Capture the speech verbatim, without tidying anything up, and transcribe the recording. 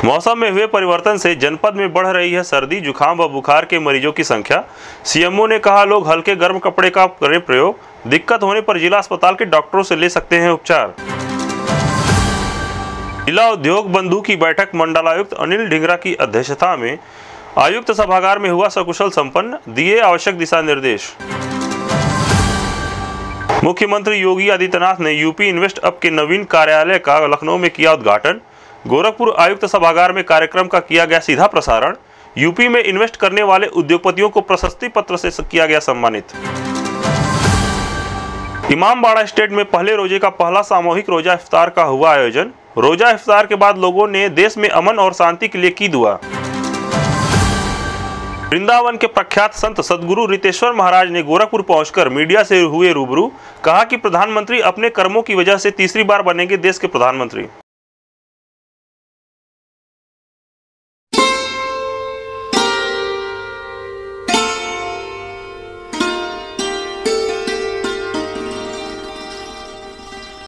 मौसम में हुए परिवर्तन से जनपद में बढ़ रही है सर्दी, जुकाम व बुखार के मरीजों की संख्या। सीएमओ ने कहा, लोग हल्के गर्म कपड़े का करें प्रयोग, दिक्कत होने पर जिला अस्पताल के डॉक्टरों से ले सकते हैं उपचार। जिला उद्योग बंधु की बैठक मंडलायुक्त अनिल ढिंगरा की अध्यक्षता में आयुक्त सभागार में हुआ सकुशल संपन्न, दिए आवश्यक दिशा निर्देश। मुख्यमंत्री योगी आदित्यनाथ ने यूपी इन्वेस्ट अप के नवीन कार्यालय का लखनऊ में किया उद्घाटन। गोरखपुर आयुक्त सभागार में कार्यक्रम का किया गया सीधा प्रसारण। यूपी में इन्वेस्ट करने वाले उद्योगपतियों को प्रशस्ति पत्र से किया गया सम्मानित। इमामबाड़ा स्टेट में पहले रोजे का पहला सामूहिक रोजा इफ्तार का हुआ आयोजन। रोजा इफ्तार के बाद लोगों ने देश में अमन और शांति के लिए की दुआ। वृंदावन के प्रख्यात संत सदगुरु रितेश्वर महाराज ने गोरखपुर पहुंचकर मीडिया से हुए रूबरू। कहा कि प्रधानमंत्री अपने कर्मों की वजह से तीसरी बार बनेंगे देश के प्रधानमंत्री।